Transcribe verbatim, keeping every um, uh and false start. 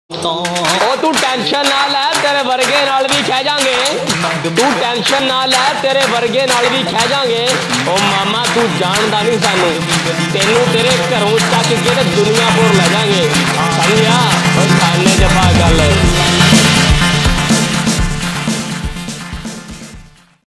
ओ तू टेंशन ना लै, तेरे वर्गे नाल भी खह जांगे। तू टेंशन ना लै, तेरे वर्गे नाल भी खह जांगे। ओ मामा तू जानदा नहीं सानू, तेनू तेरे घरों चक के ते दुनिया पुर ले जाएंगे, समझा। थाने च